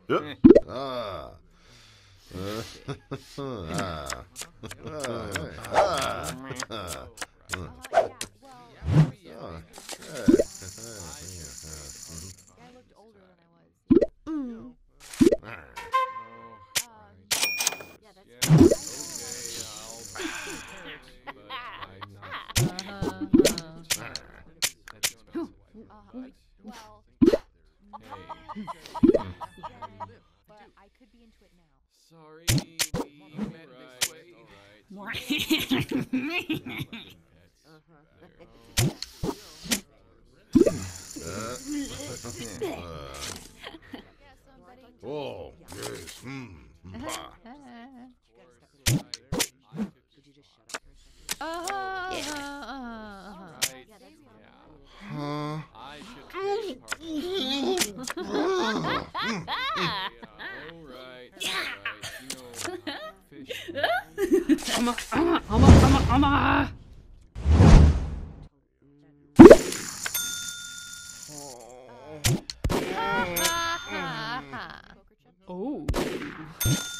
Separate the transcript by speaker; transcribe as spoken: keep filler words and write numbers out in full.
Speaker 1: Yep. Ah. Uh, ah. Ah. Ah.
Speaker 2: But I could be into it now.
Speaker 3: Sorry, we met this way.
Speaker 1: Oh, yes. Mm. Ah. Huh?
Speaker 3: I should take part. Alright.
Speaker 2: Oh.